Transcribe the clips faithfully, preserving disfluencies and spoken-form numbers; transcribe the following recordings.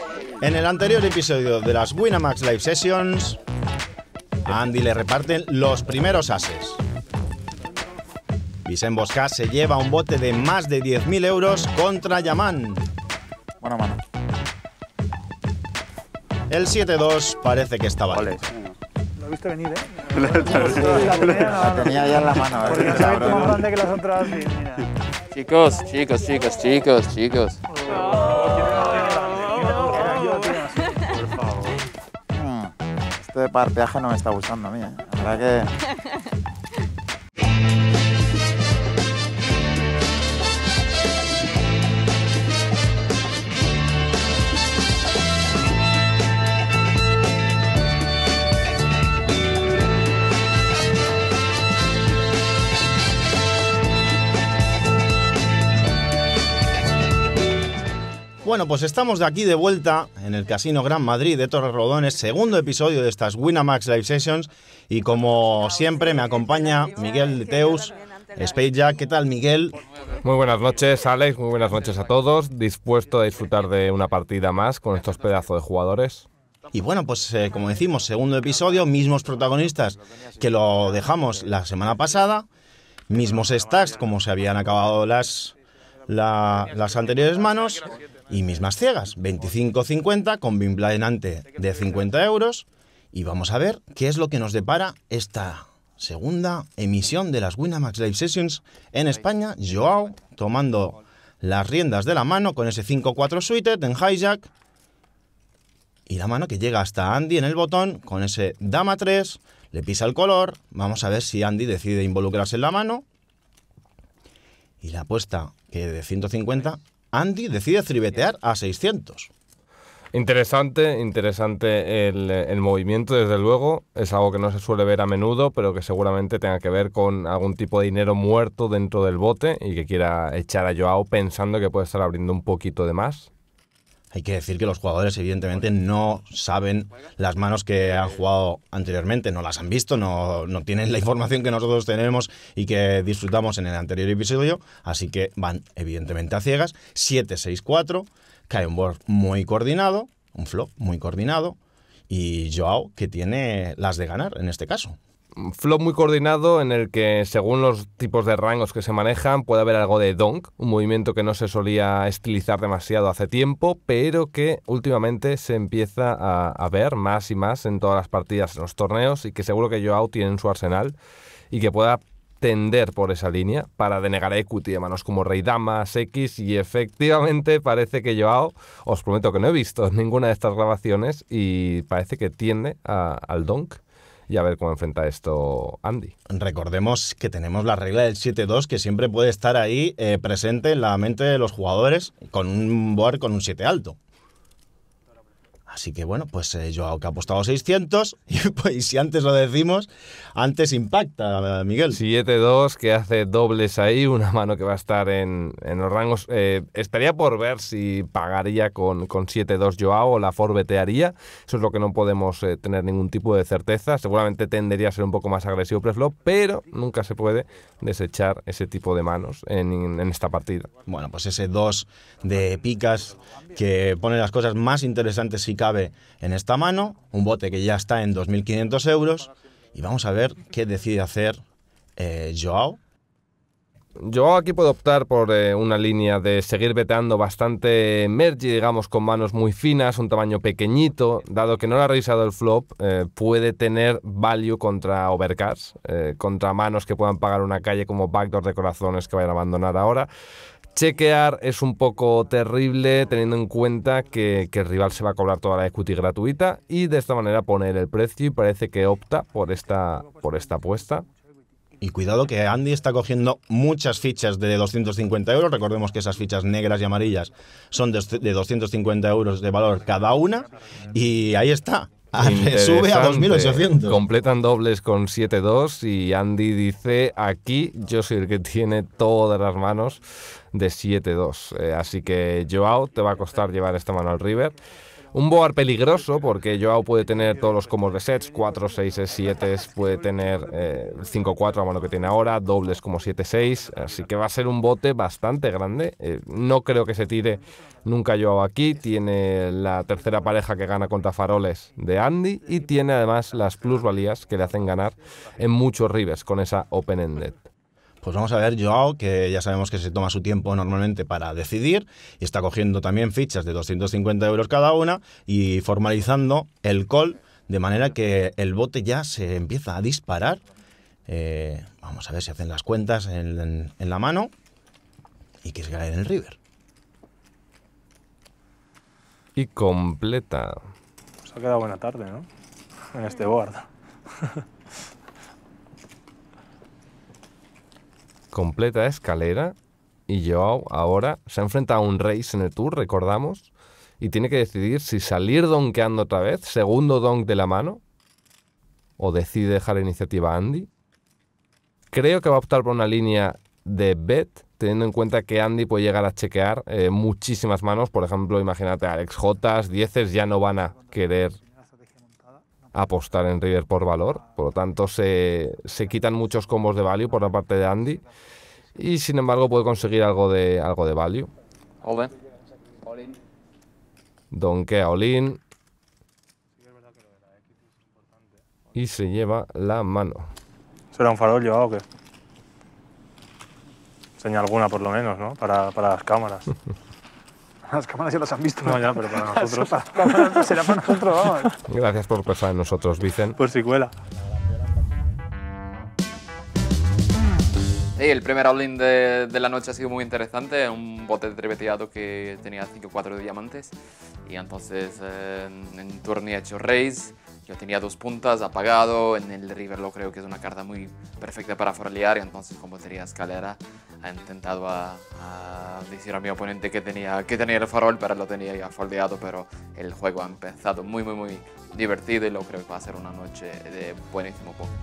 En el anterior episodio de las Winamax Live Sessions, a Andy le reparten los primeros ases. Vicent Boscà se lleva un bote de más de diez mil euros contra Yaman. Buena mano. El siete dos parece que estaba Vale. Lo he visto venir, ¿eh? La tenía, la tenía ya en la mano. Porque no se ve más grande que las otras. Y mira. Chicos, chicos, chicos, chicos, chicos. Este de parpeaje no me está gustando a mí, ¿eh? La verdad que... Bueno, pues estamos de aquí de vuelta en el Casino Gran Madrid de Torrelodones, segundo episodio de estas Winamax Live Sessions, y como siempre me acompaña Miguel Mateos, Space Jack. ¿Qué tal, Miguel? Muy buenas noches, Alex, muy buenas noches a todos, dispuesto a disfrutar de una partida más con estos pedazos de jugadores. Y bueno, pues eh, como decimos, segundo episodio, mismos protagonistas que lo dejamos la semana pasada, mismos stacks como se habían acabado las, la, las anteriores manos, y mismas ciegas, veinticinco cincuenta con bin blanante de cincuenta euros. Y vamos a ver qué es lo que nos depara esta segunda emisión de las Winamax Live Sessions en España. João tomando las riendas de la mano con ese cinco cuatro suited en hijack. Y la mano que llega hasta Andy en el botón con ese dama tres, le pisa el color. Vamos a ver si Andy decide involucrarse en la mano. Y la apuesta que de ciento cincuenta... Andy decide tribetear a seiscientos. Interesante, interesante el, el movimiento, desde luego. Es algo que no se suele ver a menudo, pero que seguramente tenga que ver con algún tipo de dinero muerto dentro del bote y que quiera echar a João pensando que puede estar abriendo un poquito de más. Hay que decir que los jugadores evidentemente no saben las manos que han jugado anteriormente, no las han visto, no, no tienen la información que nosotros tenemos y que disfrutamos en el anterior episodio, así que van evidentemente a ciegas. siete seis cuatro, cae un board muy coordinado, un flop muy coordinado, y João que tiene las de ganar en este caso. Un flop muy coordinado en el que, según los tipos de rangos que se manejan, puede haber algo de donk, un movimiento que no se solía estilizar demasiado hace tiempo, pero que últimamente se empieza a, a ver más y más en todas las partidas en los torneos, y que seguro que João tiene en su arsenal y que pueda tender por esa línea para denegar equity de manos como rey damas, X, y efectivamente parece que João, os prometo que no he visto ninguna de estas grabaciones, y parece que tiende a, al donk. Y a ver cómo enfrenta esto Andy. Recordemos que tenemos la regla del siete dos que siempre puede estar ahí eh, presente en la mente de los jugadores con un board con un siete alto. Así que bueno, pues eh, João que ha apostado seiscientos y, pues, y si antes lo decimos, antes impacta, Miguel. siete dos que hace dobles ahí, una mano que va a estar en, en los rangos. Eh, estaría por ver si pagaría con, con siete dos João o la forbetearía. Eso es lo que no podemos eh, tener ningún tipo de certeza. Seguramente tendería a ser un poco más agresivo preflop, pero nunca se puede desechar ese tipo de manos en, en esta partida. Bueno, pues ese dos de picas que pone las cosas más interesantes si cabe en esta mano, un bote que ya está en dos mil quinientos euros, y vamos a ver qué decide hacer eh, João. Yo aquí puedo optar por eh, una línea de seguir beteando bastante mergy, digamos, con manos muy finas, un tamaño pequeñito. Dado que no le ha revisado el flop, eh, puede tener value contra overcards, eh, contra manos que puedan pagar una calle como backdoor de corazones que vayan a abandonar ahora. Chequear es un poco terrible teniendo en cuenta que, que el rival se va a cobrar toda la equity gratuita, y de esta manera poner el precio, y parece que opta por esta, por esta apuesta. Y cuidado que Andy está cogiendo muchas fichas de doscientos cincuenta euros. Recordemos que esas fichas negras y amarillas son de doscientos cincuenta euros de valor cada una. Y ahí está. Sube a dos mil ochocientos. Completan dobles con siete dos y Andy dice: aquí yo soy el que tiene todas las manos de siete dos. Eh, así que João, te va a costar llevar esta mano al river. Un board peligroso porque João puede tener todos los combos de sets, cuatro, seis, siete, puede tener eh, cinco cuatro a mano que tiene ahora, dobles como siete seis, así que va a ser un bote bastante grande. Eh, no creo que se tire nunca João aquí, tiene la tercera pareja que gana contra faroles de Andy y tiene además las plusvalías que le hacen ganar en muchos rivers con esa open-ended. Pues vamos a ver João, que ya sabemos que se toma su tiempo normalmente para decidir y está cogiendo también fichas de doscientos cincuenta euros cada una y formalizando el call de manera que el bote ya se empieza a disparar. Eh, vamos a ver si hacen las cuentas en, en, en la mano y que se cae en el river. Y completa. Se ha quedado buena tarde, ¿no? En este board. Completa escalera y João ahora se ha enfrentado a un race en el tour, recordamos, y tiene que decidir si salir donkeando otra vez, segundo donk de la mano, o decide dejar la iniciativa a Andy. Creo que va a optar por una línea de bet, teniendo en cuenta que Andy puede llegar a chequear eh, muchísimas manos. Por ejemplo, imagínate, Alex J, dieces ya no van a querer apostar en river por valor, por lo tanto se, se quitan muchos combos de value por la parte de Andy y sin embargo puede conseguir algo de, algo de value. All in. All in. Donkea all in y se lleva la mano. ¿Será un farol llevado o qué? Enseña alguna por lo menos, ¿no? Para, para las cámaras. Las cámaras ya las han visto. No, ya, pero para nosotros. Para, será para nosotros, vamos. Gracias por pensar en nosotros, Vicent. Por si cuela. Sí, el primer all-in de, de la noche ha sido muy interesante, un bote treveteado que tenía cinco cuatro de diamantes y entonces eh, en turno he hecho raise, yo tenía dos puntas, apagado, en el river lo creo que es una carta muy perfecta para forear y entonces como tenía escalera he intentado a, a decir a mi oponente que tenía, que tenía el farol, pero lo tenía ya foldeado, pero el juego ha empezado muy muy muy divertido y lo creo que va a ser una noche de buenísimo póker.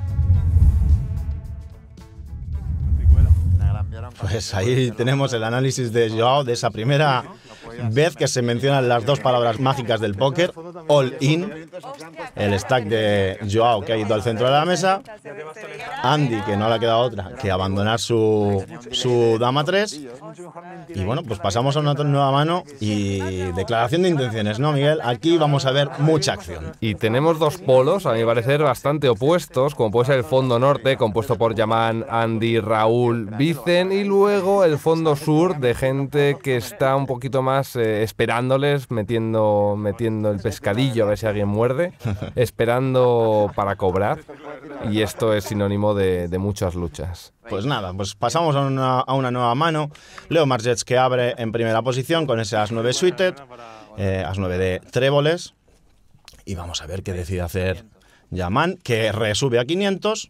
Pues ahí tenemos el análisis de João de esa primera vez que se mencionan las dos palabras mágicas del póker, all in, el stack de João que ha ido al centro de la mesa, Andy que no le ha quedado otra que abandonar su, su dama tres y bueno, pues pasamos a una nueva mano y declaración de intenciones, ¿no, Miguel? Aquí vamos a ver mucha acción. Y tenemos dos polos, a mi parecer, bastante opuestos, como puede ser el fondo norte, compuesto por Yaman, Andy, Raúl, Vicent, y luego el fondo sur de gente que está un poquito más eh, esperándoles, metiendo, metiendo el pescadillo a ver si alguien muerde, esperando para cobrar, y esto es sinónimo de, de muchas luchas. Pues nada, pues pasamos a una, a una nueva mano. Leo Margets que abre en primera posición con ese as nueve suited, eh, as nueve de tréboles. Y vamos a ver qué decide hacer Yaman, que resube a quinientos.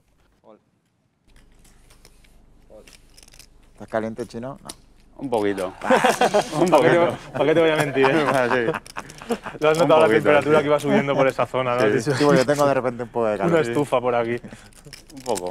¿Estás caliente, chino? No. Un poquito. Un poquito. ¿Para qué te voy a mentir? ¿Eh? Sí. ¿Lo has notado la temperatura sí. que iba subiendo por esa zona? ¿No? Sí, sí, yo tengo de repente un poco de calor. Una estufa por aquí. Un poco.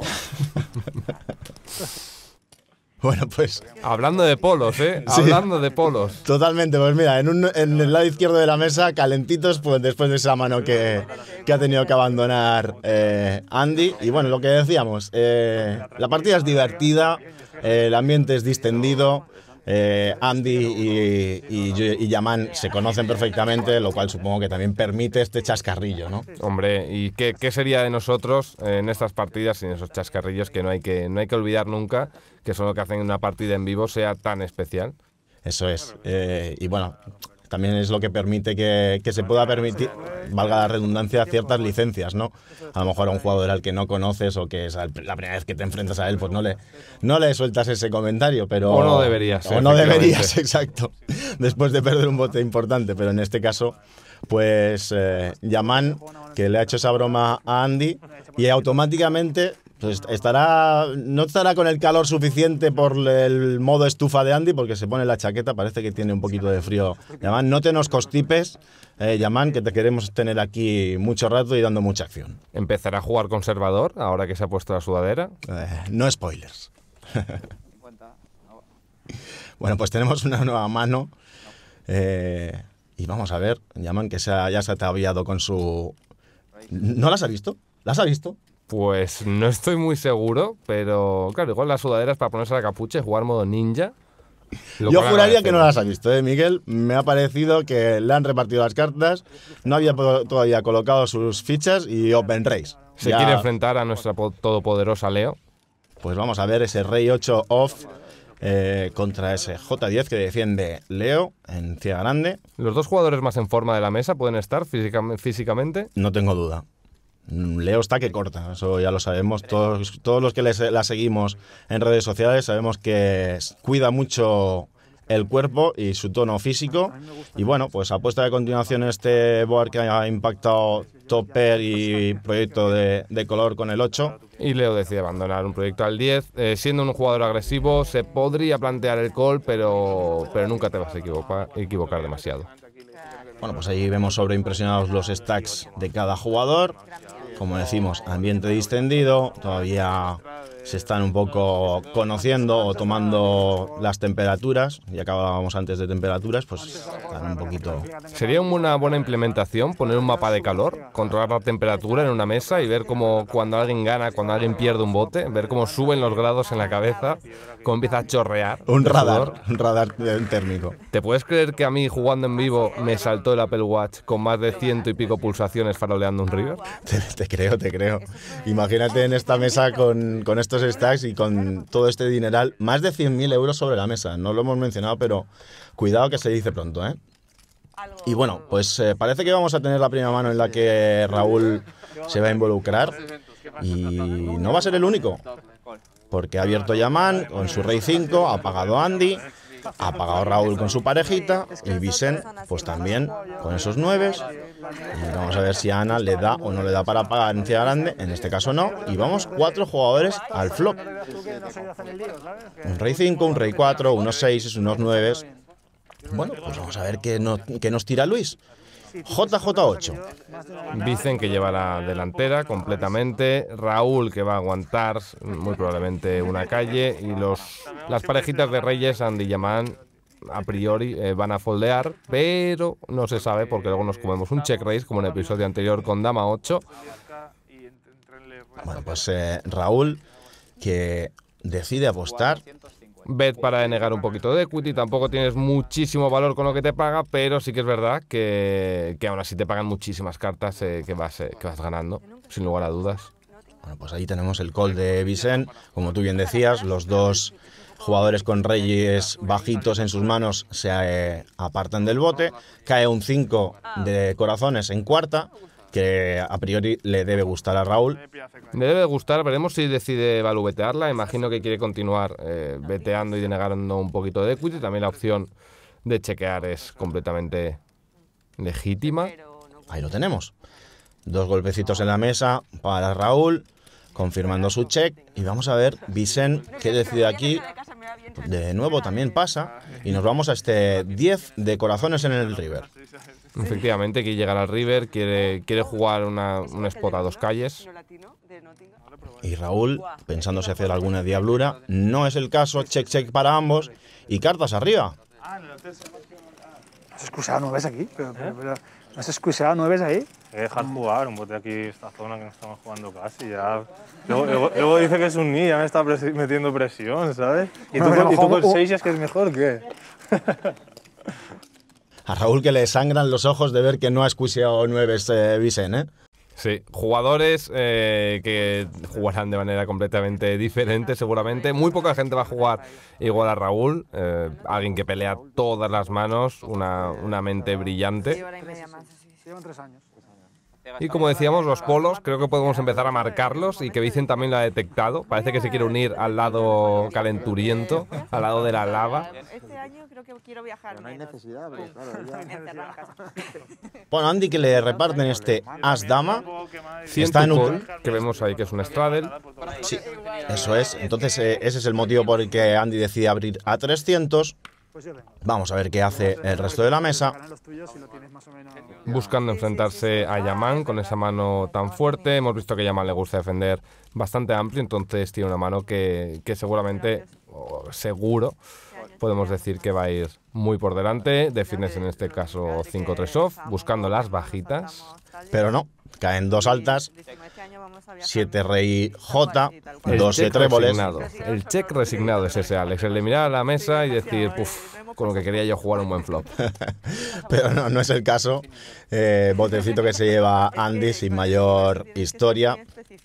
Bueno, pues... Hablando de polos, ¿eh? Sí. Hablando de polos. Totalmente, pues mira, en, un, en el lado izquierdo de la mesa, calentitos, pues después de esa mano que, que ha tenido que abandonar eh, Andy. Y bueno, lo que decíamos, eh, la partida es divertida, eh, el ambiente es distendido, eh, Andy y, y, y Yaman se conocen perfectamente, lo cual supongo que también permite este chascarrillo, ¿no? Hombre, ¿y qué, qué sería de nosotros en estas partidas sin esos chascarrillos que no hay que, no hay que olvidar nunca, que son lo que hacen que una partida en vivo sea tan especial? Eso es. Eh, y bueno, también es lo que permite que, que se pueda permitir, valga la redundancia, ciertas licencias, ¿no? A lo mejor a un jugador al que no conoces o que es la primera vez que te enfrentas a él, pues no le, no le sueltas ese comentario, pero... O no deberías. O no deberías, exacto. Después de perder un bote importante, pero en este caso, pues eh, Yaman, que le ha hecho esa broma a Andy y automáticamente... Pues estará, no estará con el calor suficiente por el modo estufa de Andy porque se pone la chaqueta, parece que tiene un poquito de frío. Yaman, no te nos constipes, eh, Yaman, que te queremos tener aquí mucho rato y dando mucha acción. ¿Empezará a jugar conservador ahora que se ha puesto la sudadera? Eh, no spoilers. Bueno, pues tenemos una nueva mano. Eh, Y vamos a ver, Yaman, que se ha, ya se ha ataviado con su... ¿No las ha visto? ¿Las ha visto? Pues no estoy muy seguro, pero claro, igual las sudaderas para ponerse la capucha y jugar modo ninja. Yo juraría que no las ha visto, ¿eh, Miguel? Me ha parecido que le han repartido las cartas, no había todavía colocado sus fichas y Open Race. Se ya... quiere enfrentar a nuestra todopoderosa Leo. Pues vamos a ver ese Rey ocho off eh, contra ese J diez que defiende Leo en Ciega Grande. ¿Los dos jugadores más en forma de la mesa pueden estar física- físicamente? No tengo duda. Leo está que corta, eso ya lo sabemos. Todos, todos los que les, la seguimos en redes sociales sabemos que cuida mucho el cuerpo y su tono físico. Y bueno, pues apuesta de continuación este board que ha impactado Top Pair y proyecto de, de color con el ocho. Y Leo decide abandonar un proyecto al diez. Eh, siendo un jugador agresivo, se podría plantear el call, pero, pero nunca te vas a equivocar, equivocar demasiado. Bueno, pues ahí vemos sobreimpresionados los stacks de cada jugador. Como decimos, ambiente distendido, todavía se están un poco conociendo o tomando las temperaturas, ya que hablábamos antes de temperaturas, pues están un poquito... Sería una buena implementación poner un mapa de calor, controlar la temperatura en una mesa y ver cómo cuando alguien gana, cuando alguien pierde un bote, ver cómo suben los grados en la cabeza, cómo empieza a chorrear. Un radar, un radar térmico. ¿Te puedes creer que a mí jugando en vivo me saltó el Apple Watch con más de ciento y pico pulsaciones faroleando un river? Te, te creo, te creo. Imagínate en esta mesa con, con estos stacks y con todo este dineral, más de cien mil euros sobre la mesa. No lo hemos mencionado, pero cuidado que se dice pronto, ¿eh? Y bueno, pues eh, parece que vamos a tener la primera mano en la que Raúl se va a involucrar y no va a ser el único, porque ha abierto Yaman con su Rey cinco, ha pagado Andy, ha pagado Raúl con su parejita y Vicent pues también con esos nueves. Y vamos a ver si a Ana le da o no le da para pagar en Ciega Grande, en este caso no, y vamos cuatro jugadores al flop. Un Rey cinco, un Rey cuatro, unos seis, unos nueves. Bueno, pues vamos a ver qué, no, qué nos tira Luis. J J ocho. Vicent que lleva la delantera completamente, Raúl que va a aguantar muy probablemente una calle y los las parejitas de reyes, Andy y Yaman, a priori eh, van a foldear, pero no se sabe porque luego nos comemos un check raise como en el episodio anterior con Dama ocho. Bueno, pues eh, Raúl que decide apostar. Bet para denegar un poquito de equity, tampoco tienes muchísimo valor con lo que te paga, pero sí que es verdad que, que aún así te pagan muchísimas cartas eh, que, vas, eh, que vas ganando, sin lugar a dudas. Bueno, pues ahí tenemos el call de Vicent, como tú bien decías, los dos jugadores con reyes bajitos en sus manos se eh, apartan del bote, cae un cinco de corazones en cuarta, que a priori le debe gustar a Raúl. Le debe gustar, veremos si decide valubetearla. Imagino que quiere continuar eh, beteando y denegando un poquito de equity. También la opción de chequear es completamente legítima. Ahí lo tenemos. Dos golpecitos en la mesa para Raúl, confirmando su check. Y vamos a ver Vicent qué decide aquí. De nuevo también pasa. Y nos vamos a este diez de corazones en el river. Efectivamente, quiere llegar al river, quiere, quiere jugar una, un spot a dos calles. Y Raúl, pensándose hacer alguna diablura, no es el caso, check check para ambos y cartas arriba. ¿Has escuchado nueves aquí? Pero, pero, pero, ¿has escuchado nueves ahí? Hay que dejar jugar un bote aquí, esta zona que no estamos jugando casi. Ya. Luego, luego, luego dice que es un ni, ya me está presi metiendo presión, ¿sabes? Y tú, Bueno, y tú por uh, seis es que es mejor, ¿qué? A Raúl que le sangran los ojos de ver que no ha escuchado nueves eh, Vicent, ¿eh? Sí, jugadores eh, que jugarán de manera completamente diferente seguramente. Muy poca gente va a jugar igual a Raúl, eh, alguien que pelea todas las manos, una, una mente brillante. Llevan tres años. Y como decíamos, los polos, creo que podemos empezar a marcarlos y que Vicent también lo ha detectado. Parece que se quiere unir al lado calenturiento, al lado de la lava. Este año creo que quiero viajar. No hay necesidad, porque claro, ya... Bueno, Andy que le reparten este as-dama. Está en un que vemos ahí que es un straddle. Sí, eso es. Entonces eh, ese es el motivo por el que Andy decide abrir a trescientos. Vamos a ver qué hace el resto de la mesa. Buscando enfrentarse a Yaman con esa mano tan fuerte. Hemos visto que a Yaman le gusta defender bastante amplio, entonces tiene una mano que, que seguramente, o seguro, podemos decir que va a ir muy por delante. Defines en este caso cinco tres off, buscando las bajitas. Pero no, caen dos altas, siete rey J, El doce check tréboles. resignado. El check resignado es ese, Alex. El de mirar a la mesa y decir, puf, con lo que quería yo jugar un buen flop. Pero no, no es el caso. Eh, botecito que se lleva Andy sin mayor historia.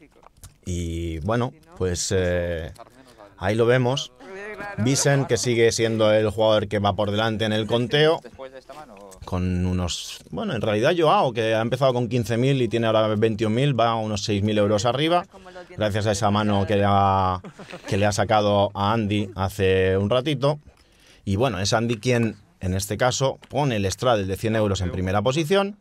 Y bueno, pues eh, ahí lo vemos. Vicent, que sigue siendo el jugador que va por delante en el conteo, con unos... Bueno, en realidad João, que ha empezado con quince mil y tiene ahora veintiún mil, va a unos seis mil euros arriba, gracias a esa mano que le, ha, que le ha sacado a Andy hace un ratito. Y bueno, es Andy quien, en este caso, pone el straddle de cien euros en primera posición.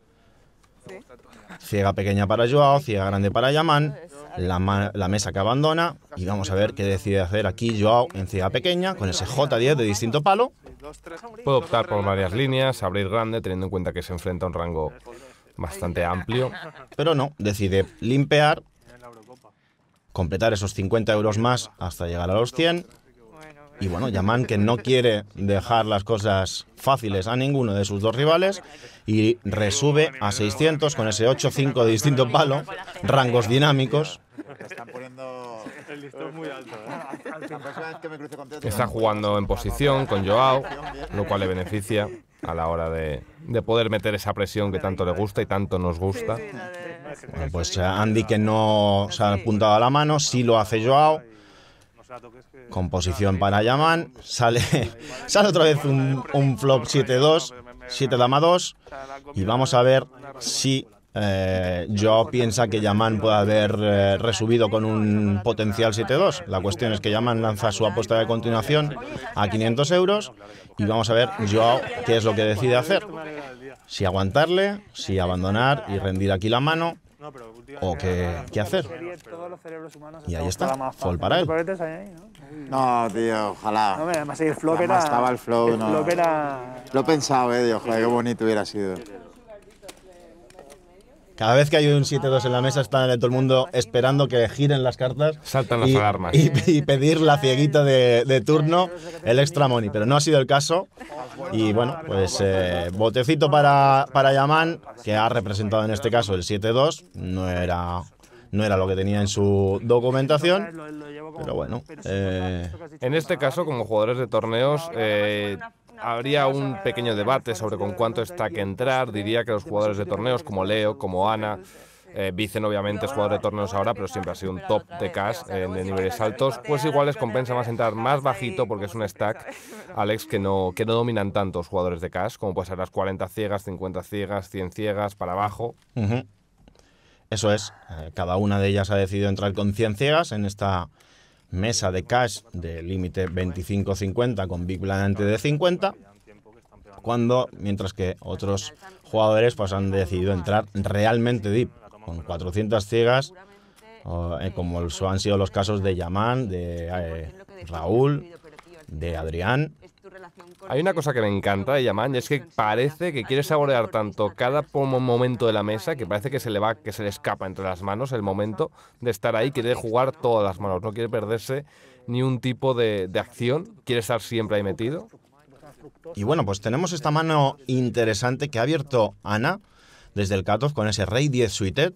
Ciega pequeña para João, ciega grande para Yaman. La, ma la mesa que abandona. Y vamos a ver qué decide hacer aquí João en ciega pequeña, con ese J diez de distinto palo. Puede optar por varias líneas, abrir grande, teniendo en cuenta que se enfrenta a un rango bastante amplio. Pero no, decide limpear, completar esos cincuenta euros más hasta llegar a los cien. Y bueno, Yaman, que no quiere dejar las cosas fáciles a ninguno de sus dos rivales, y resube a seiscientos con ese ocho cinco de distinto palo, rangos dinámicos. Están poniendo El listón muy alto, ¿eh? la próxima vez que me cruce contigo, te Está digo, jugando en posición con João, lo cual le beneficia a la hora de, de poder meter esa presión que tanto le gusta y tanto nos gusta. Bueno, pues Andy, que no se ha apuntado a la mano, sí lo hace João. Con posición para Yaman, sale, sale otra vez un, un flop siete dos, siete dama dos, y vamos a ver si eh, João piensa que Yaman puede haber eh, resubido con un potencial siete dos. La cuestión es que Yaman lanza su apuesta de continuación a quinientos euros, y vamos a ver João qué es lo que decide hacer. Si aguantarle, si abandonar y rendir aquí la mano, o qué, qué hacer. Y ahí está, fall para él. No, tío, ojalá. No, además el flop Además era... estaba el flow, el no. flop era... Lo he pensado, eh, digo, joder, qué bonito hubiera sido. Cada vez que hay un siete dos en la mesa está todo el mundo esperando que giren las cartas. Saltan las y, alarmas. Y, y pedir la cieguita de, de turno, el extra money. Pero no ha sido el caso. Y bueno, pues eh, botecito para, para Yaman, que ha representado en este caso el siete dos. No era, no era lo que tenía en su documentación. Pero bueno. Eh, En este caso, como jugadores de torneos, eh, habría un pequeño debate sobre con cuánto está que entrar. Diría que los jugadores de torneos como Leo, como Ana, eh, Vicent obviamente es jugador de torneos ahora, pero siempre ha sido un top de cash eh, de niveles altos, pues igual les compensa más entrar más bajito porque es un stack, Alex, que no, que no dominan tantos jugadores de cash, como puede ser las cuarenta ciegas, cincuenta ciegas, cien ciegas, para abajo. uh-huh. Eso es. Eh, cada una de ellas ha decidido entrar con cien ciegas en esta mesa de cash de límite veinticinco cincuenta con big blind de cincuenta, cuando mientras que otros jugadores pues han decidido entrar realmente deep con cuatrocientas ciegas, o, eh, como han sido los casos de Yaman, de eh, Raúl, de Adrián. Hay una cosa que me encanta de Yaman, y es que parece que quiere saborear tanto cada momento de la mesa, que parece que se le va, que se le escapa entre las manos el momento de estar ahí, quiere jugar todas las manos, no quiere perderse ni un tipo de, de acción, quiere estar siempre ahí metido. Y bueno, pues tenemos esta mano interesante que ha abierto Ana desde el cutoff con ese rey diez suited.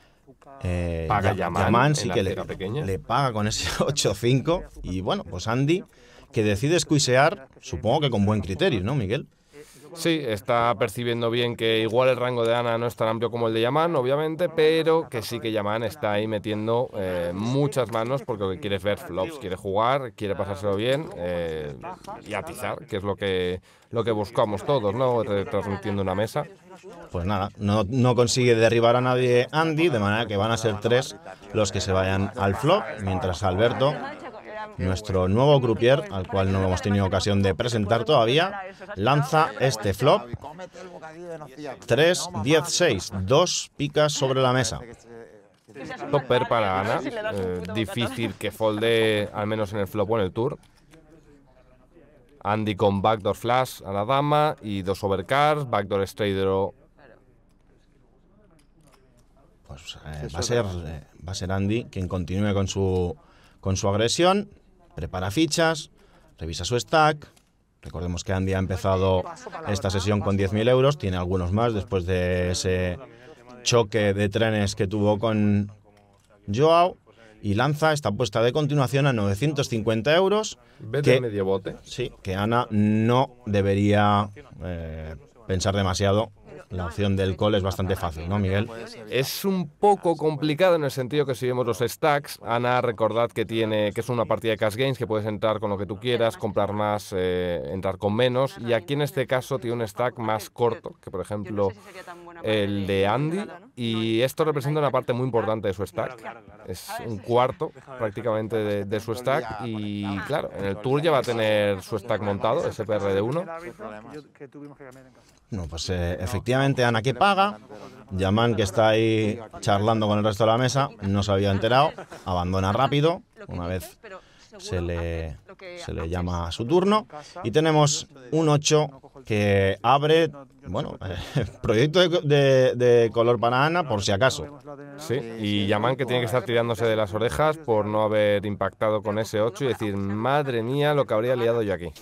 Eh, Paga Yaman, Yaman sí en la que le, ciega pequeña. le paga con ese ocho cinco. Y bueno, pues Andy, que decide squeezear, supongo que con buen criterio, ¿no, Miguel? Sí, está percibiendo bien que igual el rango de Ana no es tan amplio como el de Yaman, obviamente, pero que sí que Yaman está ahí metiendo eh, muchas manos porque lo que quiere es ver flops, quiere jugar, quiere pasárselo bien eh, y atizar, que es lo que, lo que buscamos todos, ¿no? Transmitiendo una mesa. Pues nada, no, no consigue derribar a nadie Andy, de manera que van a ser tres los que se vayan al flop, mientras Alberto, nuestro nuevo croupier, al cual no hemos tenido ocasión de presentar todavía, lanza este flop. tres, diez, seis, dos picas sobre la mesa. Top pair para Ana, eh, difícil que folde al menos en el flop o en el tour. Andy con backdoor flash a la dama y dos overcards, backdoor straight draw. Pues eh, va a ser eh, va a ser Andy quien continúe con su con su agresión, prepara fichas, revisa su stack, Recordemos que Andy ha empezado esta sesión con diez mil euros, tiene algunos más después de ese choque de trenes que tuvo con João, y lanza esta apuesta de continuación a novecientos cincuenta euros. Vete que, medio bote. Sí, que Ana no debería eh, pensar demasiado. La opción del call es bastante fácil, ¿no, Miguel? Es un poco complicado en el sentido que si vemos los stacks, Ana, recordad que tiene que es una partida de cash games, que puedes entrar con lo que tú quieras, comprar más, eh, entrar con menos, y aquí en este caso tiene un stack más corto que, por ejemplo, el de Andy, y esto representa una parte muy importante de su stack. Es un cuarto prácticamente de, de su stack, y claro, en el tour ya va a tener su stack montado, S P R de uno. No, pues eh, efectivamente Ana que paga, Yaman, que está ahí charlando con el resto de la mesa, no se había enterado, abandona rápido, una vez se le, se le llama a su turno, y tenemos un ocho que abre, bueno, eh, proyecto de, de, de color para Ana por si acaso. Sí, y Yaman que tiene que estar tirándose de las orejas por no haber impactado con ese ocho y decir, madre mía, lo que habría liado yo aquí.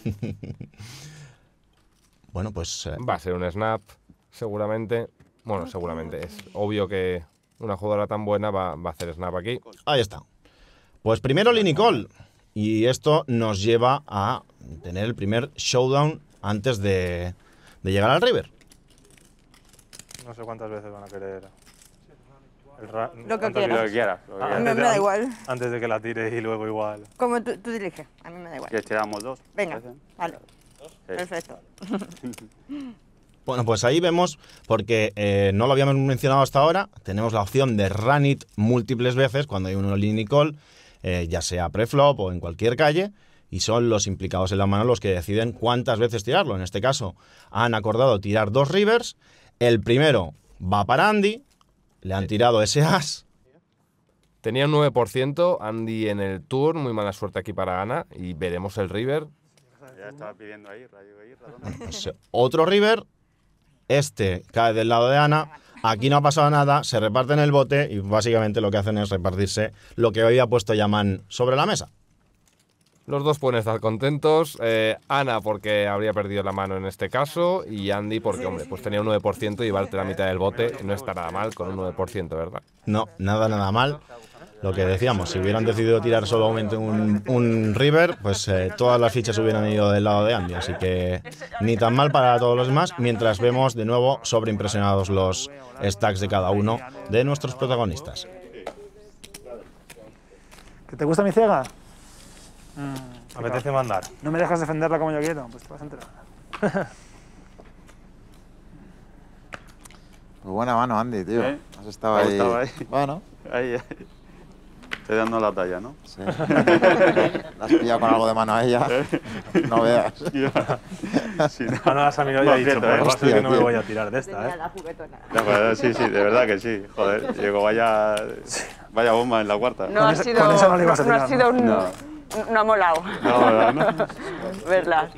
Bueno, pues... Eh, Va a ser un snap, seguramente. Bueno, seguramente. Es obvio que una jugadora tan buena va, va a hacer snap aquí. Ahí está. Pues primero Lee Nicole. Y esto nos lleva a tener el primer showdown antes de, de llegar al river. No sé cuántas veces van a querer. El ra Lo que antes quieras. Lo que quieras. Lo que Ah, A mí quieras. me da igual. Antes de que la tire y luego igual. Como tú, tú diriges, a mí me da igual. ¿Quieres tiramos dos? Venga, ¿Parece? vale. Sí. Perfecto. Bueno, pues ahí vemos, porque eh, no lo habíamos mencionado hasta ahora, tenemos la opción de run it múltiples veces cuando hay uno Lee Nicole, eh, ya sea preflop o en cualquier calle, y son los implicados en la mano los que deciden cuántas veces tirarlo. En este caso han acordado tirar dos rivers, el primero va para Andy, le han tirado ese as. Tenía un nueve por ciento, Andy en el tour, muy mala suerte aquí para Ana, y veremos el river. Ya estaba pidiendo ahí, rayo ahí, radón. Bueno, pues, otro river, este cae del lado de Ana, aquí no ha pasado nada, se reparten el bote y básicamente lo que hacen es repartirse lo que había puesto Yaman sobre la mesa. Los dos pueden estar contentos, eh, Ana porque habría perdido la mano en este caso, y Andy porque, hombre, pues tenía un nueve por ciento y llevarte la mitad del bote no está nada mal con un nueve por ciento, ¿verdad? No, nada, nada mal. Lo que decíamos, si hubieran decidido tirar solamente un, un river, pues eh, todas las fichas hubieran ido del lado de Andy, así que ni tan mal para todos los demás, mientras vemos de nuevo sobreimpresionados los stacks de cada uno de nuestros protagonistas. ¿Que te gusta mi ciega? Mm, apetece mandar. ¿No me dejas defenderla como yo quiero? Pues te vas a enterar. Muy buena mano, Andy, tío. ¿Eh? Has estado ¿Has ahí. estado ahí? Bueno, Ahí, ahí. Estoy dando la talla, ¿no? sí. La has pillado con algo de mano a ella. No veas. Sí, no. Ah, no, has mirado y ha Me dicho, aprieto, pues ¿eh? va a ser que no me Hostia, voy a tirar de esta, Tenía ¿eh? la juguetona. No, pues, sí, sí, de verdad que sí. Joder, llegó vaya, vaya bomba en la cuarta. No ha esa- sido, con esa no le ibas a no ha tirar, sido un... No. No ha molado. No, no, no. Verla.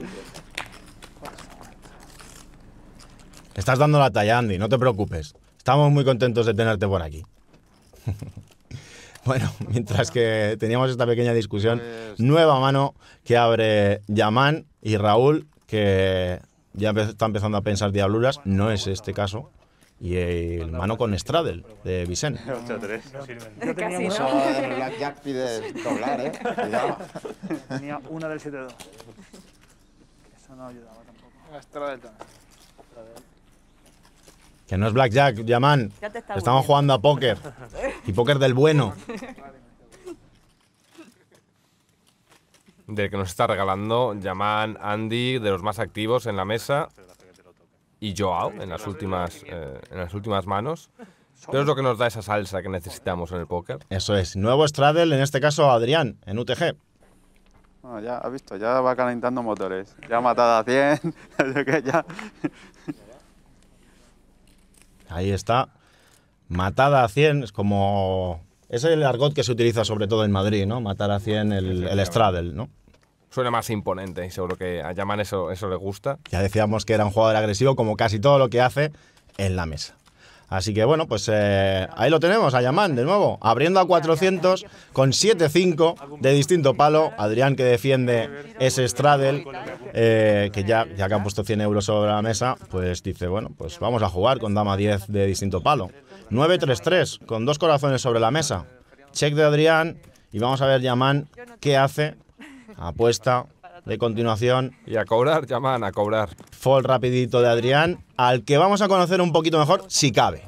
Estás dando la talla, Andy, no te preocupes. Estamos muy contentos de tenerte por aquí. Bueno, mientras que teníamos esta pequeña discusión, nueva mano que abre Yaman y Raúl, que ya está empezando a pensar diabluras, no es este caso, y el mano con Straddle de Vicent. ocho tres. Yo tenía Casi, una, Eso en Blackjack pides doblar, ¿eh? Cuidado. tenía una del siete dos. Eso no ayudaba tampoco. Extra del tono. Que no es Blackjack, Yaman. Ya te está Estamos aburriendo. jugando a póker. Y póker del bueno. Del que nos está regalando Yaman, Andy, de los más activos en la mesa, y João en las últimas, eh, en las últimas manos. Pero es lo que nos da esa salsa que necesitamos en el póker. Eso es. Nuevo Straddle, en este caso Adrián, en U T G. No, ya, has visto, ya va calentando motores. Ya ha matado a cien. Yo que ya. Ahí está. Matada a cien, es como... Es el argot que se utiliza sobre todo en Madrid, ¿no? Matar a cien, el, el Straddle, ¿no? Suena más imponente y seguro que a Yaman eso, eso le gusta. Ya decíamos que era un jugador agresivo como casi todo lo que hace en la mesa. Así que bueno, pues eh, ahí lo tenemos, a Yaman de nuevo, abriendo a cuatrocientos con siete cinco de distinto palo. Adrián, que defiende ese straddle, eh, que ya, ya que ha puesto cien euros sobre la mesa, pues dice, bueno, pues vamos a jugar con dama diez de distinto palo. nueve tres tres, con dos corazones sobre la mesa. Check de Adrián, y vamos a ver Yaman qué hace. Apuesta de continuación. Y a cobrar, Yaman, a cobrar. Fold rapidito de Adrián, al que vamos a conocer un poquito mejor, si cabe.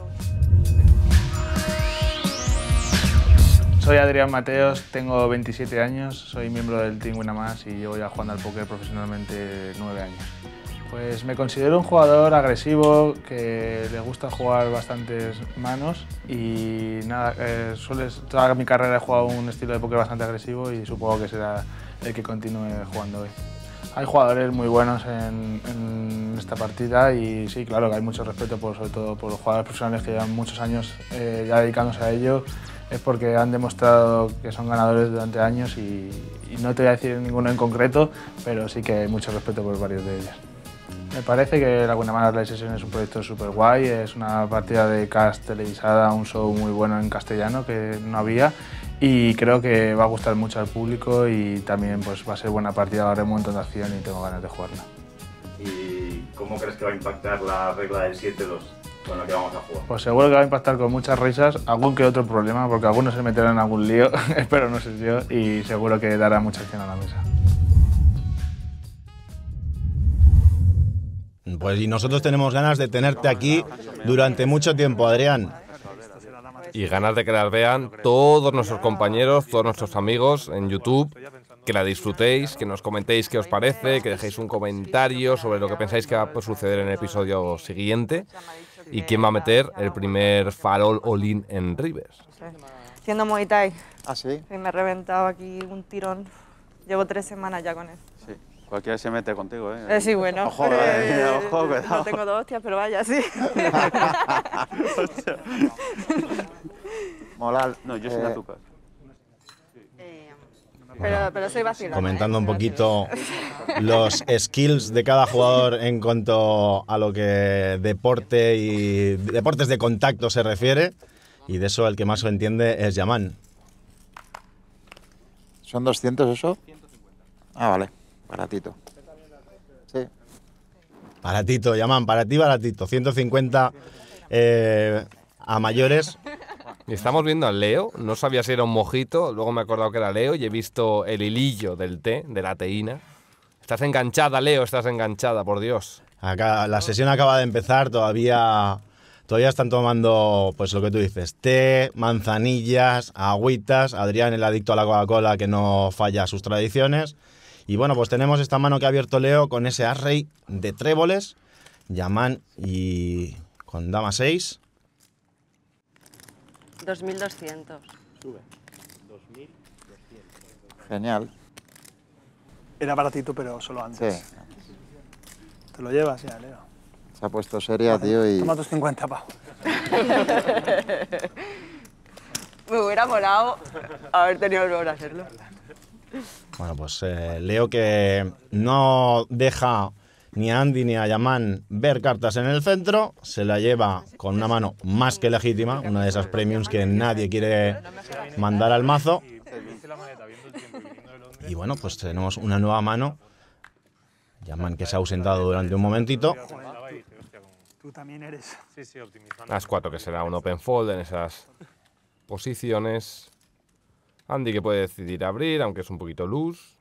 Soy Adrián Mateos, tengo veintisiete años, soy miembro del Team Winamax y llevo ya jugando al póker profesionalmente nueve años. Pues me considero un jugador agresivo, que le gusta jugar bastantes manos y nada, eh, sueles, toda mi carrera he jugado un estilo de póker bastante agresivo y supongo que será el que continúe jugando hoy. Hay jugadores muy buenos en, en esta partida y sí, claro que hay mucho respeto, por, sobre todo por los jugadores profesionales que llevan muchos años eh, ya dedicándose a ello. Es porque han demostrado que son ganadores durante años y, y no te voy a decir ninguno en concreto, pero sí que hay mucho respeto por varios de ellos. Me parece que la Winamax Live Sessions es un proyecto súper guay, es una partida de cast televisada, un show muy bueno en castellano que no había y creo que va a gustar mucho al público y también pues, va a ser buena partida, va a haber un montón de acción y tengo ganas de jugarla. ¿Y cómo crees que va a impactar la regla del siete dos con la que vamos a jugar? Pues seguro que va a impactar con muchas risas, algún que otro problema, porque algunos se meterán en algún lío, espero no ser yo, y seguro que dará mucha acción a la mesa. Pues y nosotros tenemos ganas de tenerte aquí durante mucho tiempo, Adrián. Y ganas de que las vean todos nuestros compañeros, todos nuestros amigos en YouTube, que la disfrutéis, que nos comentéis qué os parece, que dejéis un comentario sobre lo que pensáis que va a suceder en el episodio siguiente y quién va a meter el primer farol all-in en Rivers. Haciendo Muay Thai. ¿Ah, sí? Y me he reventado aquí un tirón. Llevo tres semanas ya con él. Sí, cualquiera se mete contigo, ¿eh? Eh, sí, bueno. Ojo, eh, eh, ojo, cuidado. No tengo dos hostias, pero vaya, sí. Moral. No, yo sin eh, azúcar. Pero, pero soy vacilona. Comentando ¿eh? un poquito los skills de cada jugador en cuanto a lo que deporte y deportes de contacto se refiere, y de eso el que más lo entiende es Yaman. ¿Son doscientos eso? Ah, vale. Baratito. Sí. Baratito, Yaman, para ti baratito. ciento cincuenta eh, a mayores. Y estamos viendo a Leo, no sabía si era un mojito, luego me he acordado que era Leo y he visto el hilillo del té, de la teína. Estás enganchada, Leo, estás enganchada, por Dios. Acá, la sesión acaba de empezar, todavía, todavía están tomando, pues lo que tú dices, té, manzanillas, agüitas. Adrián, el adicto a la Coca-Cola, que no falla a sus tradiciones. Y bueno, pues tenemos esta mano que ha abierto Leo con ese as-rey de tréboles, Yaman y con dama seis. dos mil doscientos. Sube. dos mil doscientos. Genial. Era baratito, pero solo antes. Sí. Te lo llevas ya, Leo. Se ha puesto seria, tío, y... Toma tus cincuenta pavos. Me hubiera molado haber tenido el valor de hacerlo. Bueno, pues eh, Leo, que no deja ni a Andy ni a Yaman ver cartas en el centro, se la lleva con una mano más que legítima, una de esas premiums que nadie quiere mandar al mazo. Y bueno, pues tenemos una nueva mano. Yaman, que se ha ausentado durante un momentito. Tú también eres. As cuatro, que será un open fold en esas posiciones. Andy, que puede decidir abrir, aunque es un poquito loose.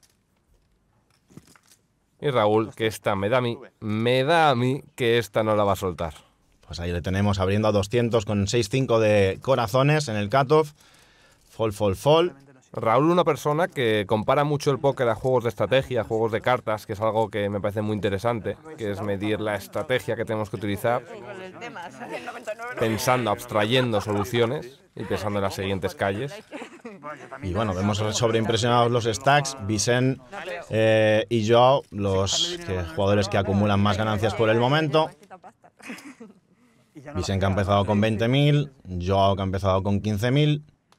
Y Raúl, que esta me da a mí, me da a mí que esta no la va a soltar. Pues ahí le tenemos abriendo a doscientos con seis cinco de corazones en el cutoff. Fold, fold, fold. Raúl, una persona que compara mucho el póker a juegos de estrategia, a juegos de cartas, que es algo que me parece muy interesante, que es medir la estrategia que tenemos que utilizar, pensando, abstrayendo soluciones y pensando en las siguientes calles. Y bueno, vemos sobreimpresionados los stacks. Vicent eh, y João, los que, jugadores que acumulan más ganancias por el momento. Vicent, que ha empezado con veinte mil, João, que ha empezado con quince mil.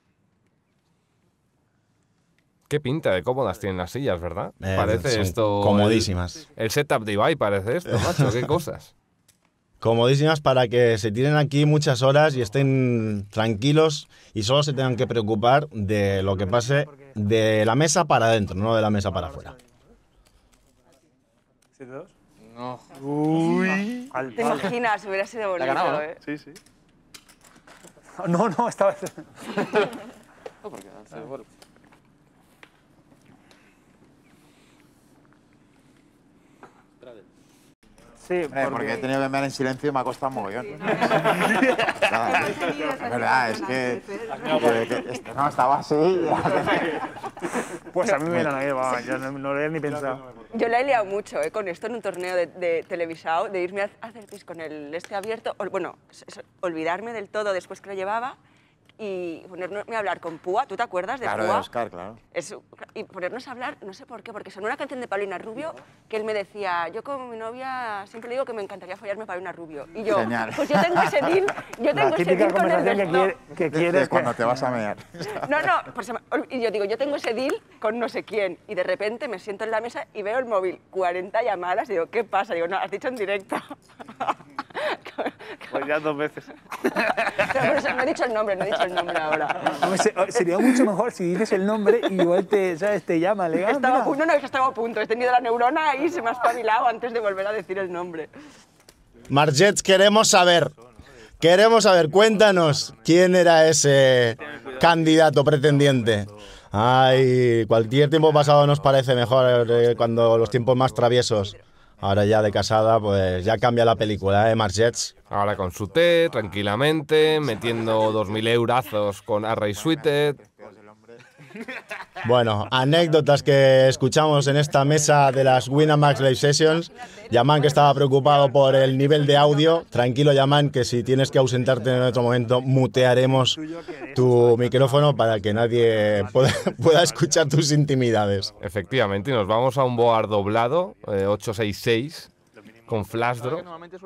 Qué pinta de cómodas tienen las sillas, ¿verdad? Eh, parece son esto... comodísimas. El, el setup de Ibai parece esto, macho, qué cosas. comodísimas para que se tiren aquí muchas horas y estén tranquilos y solo se tengan que preocupar de lo que pase de la mesa para adentro, no de la mesa para afuera. ¿siete dos? No. Uy. Al ¿Te palo. imaginas? Hubiera sido bonito, ganado, ¿no? ¿eh? Sí, sí. No, no, esta vez. No, porque hace gol. Sí, Hombre, porque he tenido que andar en silencio y me ha costado mogollón. Nada, es verdad, es que, que, que esto no estaba así. Pues a mí me viene a la vamos, yo no, no lo he ni pensado. Yo la he liado mucho, ¿eh? Con esto en un torneo de, de televisado, de irme a hacer pis con el este abierto, o, bueno, s- s- olvidarme del todo después que lo llevaba y ponerme a hablar con Púa. ¿Tú te acuerdas de Claro, de Púa? Oscar, claro. Es- y ponernos a hablar, no sé por qué, porque sonó una canción de Paulina Rubio que él me decía, yo con mi novia siempre le digo que me encantaría follarme a Paulina Rubio. Y yo, Genial. pues yo tengo ese deal, yo La tengo ese típica deal con el conversación que, resto. quiere, que De quieres cuando que... te vas a mear. No, no, pues se me- y yo digo, yo tengo ese deal con no sé quién. Y de repente me siento en la mesa y veo el móvil, cuarenta llamadas, y digo, ¿qué pasa? Digo, no, has dicho en directo. Pues ya dos veces. Pero por eso no he dicho el nombre, no he dicho el nombre ahora. Hombre, se- Sería mucho mejor si dices el nombre y igual te, ¿sabes? te llama, le Estaba a punto, no, no, es que estaba a punto. He tenido la neurona ahí y se me ha espabilado antes de volver a decir el nombre. Margets, queremos saber, queremos saber, cuéntanos quién era ese candidato pretendiente. Ay, cualquier tiempo pasado nos parece mejor eh, cuando los tiempos más traviesos. Ahora ya de casada, pues ya cambia la película, ¿eh, Margets? Ahora con su té, tranquilamente, metiendo dos mil eurazos con Array Suited. Bueno, anécdotas que escuchamos en esta mesa de las Winamax Live Sessions. Yaman, que estaba preocupado por el nivel de audio. Tranquilo, Yaman, que si tienes que ausentarte en otro momento, mutearemos tu micrófono para que nadie pueda, pueda escuchar tus intimidades. Efectivamente, y nos vamos a un board doblado, eh, ocho seis seis, con flash draw.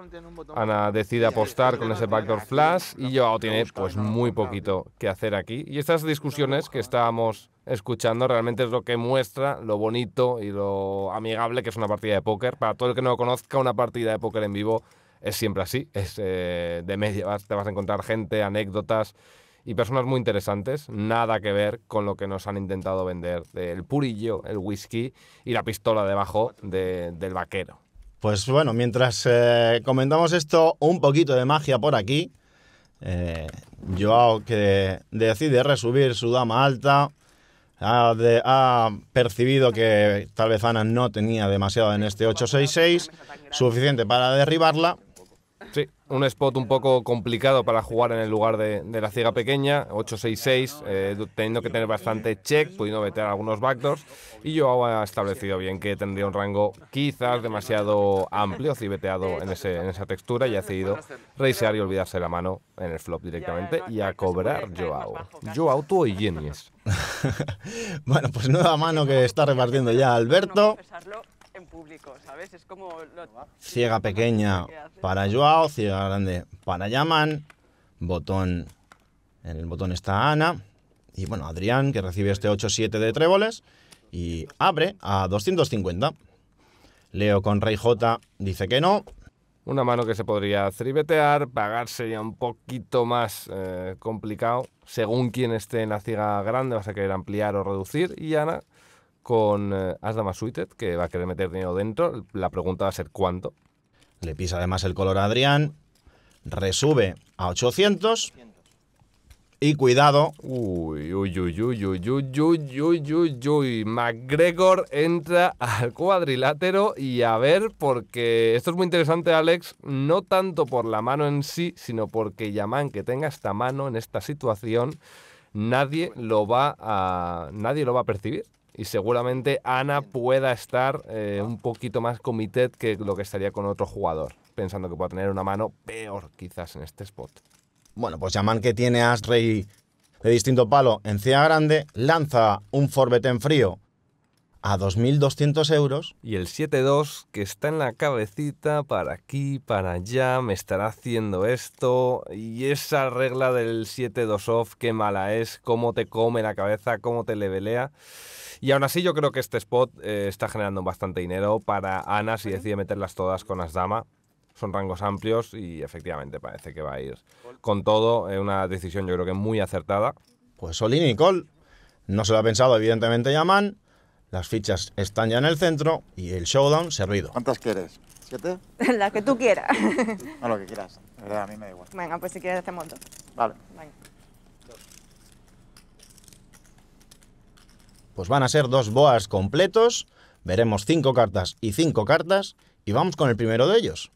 Ana decide apostar con ese backdoor flash y Joao tiene pues muy poquito que hacer aquí. Y estas discusiones que estábamos escuchando realmente es lo que muestra lo bonito y lo amigable que es una partida de póker. Para todo el que no lo conozca, una partida de póker en vivo es siempre así. Es eh, de media, vas- te vas a encontrar gente, anécdotas y personas muy interesantes. Nada que ver con lo que nos han intentado vender del purillo, el whisky y la pistola debajo de- del vaquero. Pues bueno, mientras eh, comentamos esto, un poquito de magia por aquí. Eh, Joao, que decide resubir su dama alta, ha, de- ha percibido que tal vez Ana no tenía demasiado en este ocho seis seis, suficiente para derribarla. Sí, un spot un poco complicado para jugar en el lugar de, de la ciega pequeña, ocho seis seis, eh, teniendo que tener bastante check, pudiendo meter algunos backdoors, y yo ha establecido bien que tendría un rango quizás demasiado amplio, cibeteado en, ese, en esa textura, y ha decidido reisear y olvidarse la mano en el flop directamente y a cobrar Joao. Joao, tú y genies. Bueno, pues nueva mano que está repartiendo ya Alberto. En público, ¿sabes? Es como lo... Ciega pequeña para Joao, ciega grande para Yaman, botón, en el botón está Ana, y bueno, Adrián, que recibe este ocho siete de tréboles, y abre a doscientos cincuenta. Leo con Rey J dice que no. Una mano que se podría tribetear, pagar sería un poquito más eh, complicado, según quien esté en la ciega grande vas a querer ampliar o reducir, y Ana con eh, As Dama Suited, que va a querer meter dinero dentro. La pregunta va a ser ¿cuánto? Le pisa además el color a Adrián, resube a ochocientos, y cuidado. Uy, uy, uy, uy, uy, uy, uy, uy, uy, uy. McGregor entra al cuadrilátero y a ver, porque esto es muy interesante, Alex, no tanto por la mano en sí, sino porque Yaman, que tenga esta mano en esta situación, nadie lo va a, nadie lo va a percibir. Y seguramente Ana pueda estar eh, un poquito más committed que lo que estaría con otro jugador, pensando que pueda tener una mano peor quizás en este spot. Bueno, pues Yaman, que tiene as rey de distinto palo en ciega grande, lanza un forbet en frío a dos mil doscientos euros. Y el siete dos, que está en la cabecita, para aquí, para allá, me estará haciendo esto. Y esa regla del siete dos off, qué mala es, cómo te come la cabeza, cómo te levelea. Y aún así yo creo que este spot eh, está generando bastante dinero para Ana si decide meterlas todas con as dama. son rangos amplios y efectivamente parece que va a ir con todo. Es una decisión yo creo que muy acertada. Pues all in y call. No se lo ha pensado evidentemente Yaman. Las fichas están ya en el centro y el showdown servido. ¿Cuántas quieres? ¿Siete? La que tú quieras. No, lo que quieras. De verdad, a mí me da igual. Venga, pues si quieres hacemos dos. Vale. Venga. Pues van a ser dos boas completos. Veremos cinco cartas y cinco cartas. Y vamos con el primero de ellos.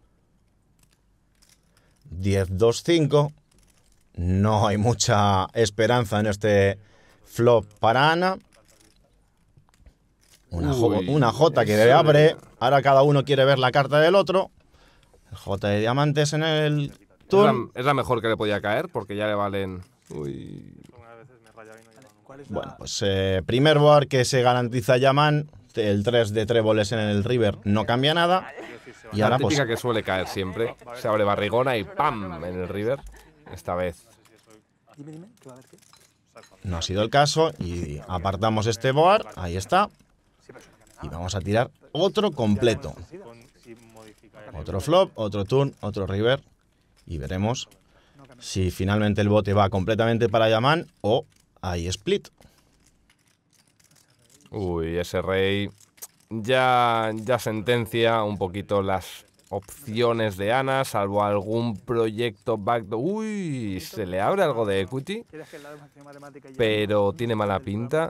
diez, dos, cinco. No hay mucha esperanza en este flop para Ana. Una, Uy, una J que le abre. Ahora cada uno quiere ver la carta del otro. El J de diamantes en el turn. Es la, es la mejor que le podía caer porque ya le valen... Uy. Bueno, pues eh, primer board que se garantiza Yaman. El tres de tréboles en el river no cambia nada. Y La ahora típica pues que suele caer siempre. Se abre barrigona y ¡pam! En el river. Esta vez. Dime, dime, que va a haber qué. no ha sido el caso. Y apartamos este board. Ahí está. Y vamos a tirar otro completo. Otro flop, otro turn, otro river. Y veremos si finalmente el bote va completamente para Yaman o hay split. Uy, ese rey ya, ya sentencia un poquito las opciones de Ana, salvo algún proyecto backdoor. Uy, se le abre algo de equity, pero tiene mala pinta.